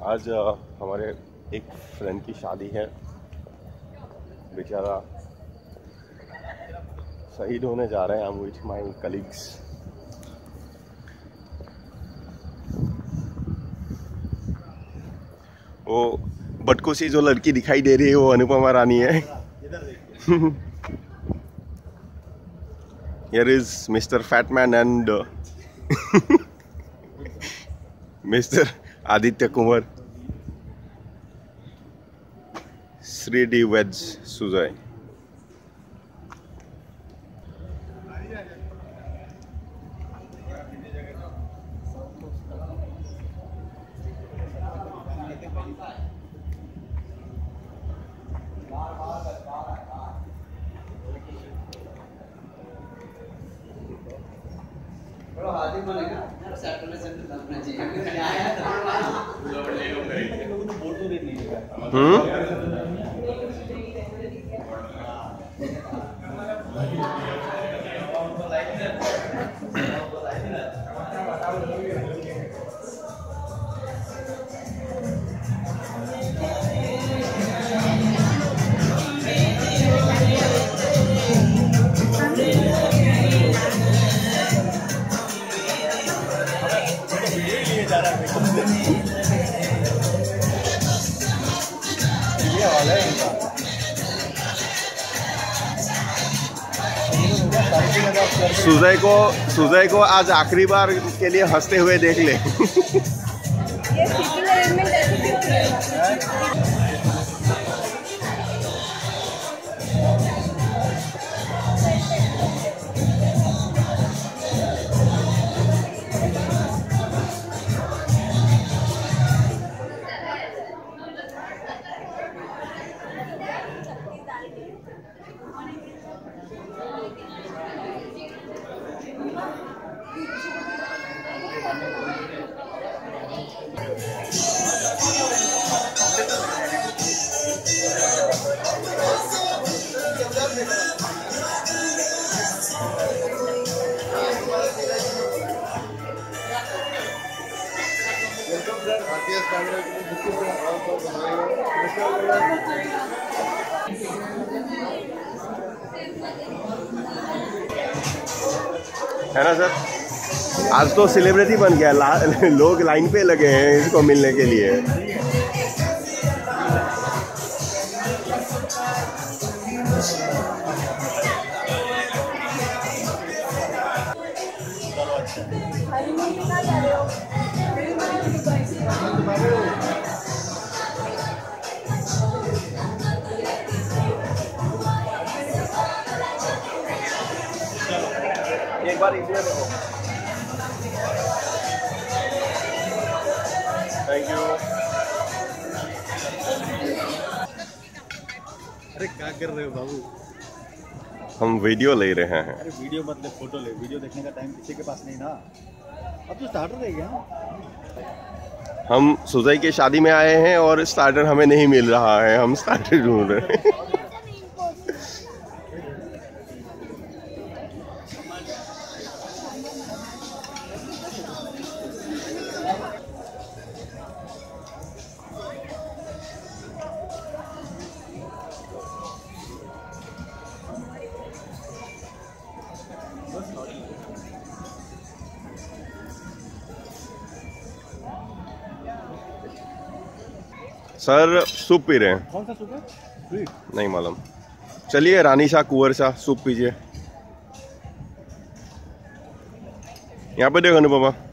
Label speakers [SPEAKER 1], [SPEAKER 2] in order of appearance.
[SPEAKER 1] आज हमारे एक फ्रेंड की शादी है, बेचारा शहीद होने जा रहे हैं। I am with my colleagues. वो बटको से जो लड़की दिखाई दे रही है वो अनुपमा रानी है। Here is Mr. Fatman and Mr. Aditya Kumar, Sri D Wedge Suzai. Sujay को आज आखिरी बार के लिए हंसते हुए देख ले। है ना सर, आज तो सेलिब्रिटी बन गया। लोग लाइन पे लगे हैं इसको मिलने के लिए। एक बार इसमें देखो। Thank you.
[SPEAKER 2] अरे क्या कर रहे हो बाबू?
[SPEAKER 1] हम वीडियो ले रहे हैं।
[SPEAKER 2] अरे वीडियो मतलब फोटो ले। वीडियो देखने का टाइम किसी के पास नहीं ना। अब तो स्टार्टर रह गया।
[SPEAKER 1] हम सुजय की शादी में आए हैं और स्टार्टर हमें नहीं मिल रहा है। हम स्टार्टर ढूंढ रहे हैं। सर सूप पी रहे हैं।
[SPEAKER 2] कौन सा सूप है? स्वीट?
[SPEAKER 1] नहीं मालूम। चलिए रानी शाह कुंवर शाह सूप पीजिए। यहाँ पे देखो अनुपमा।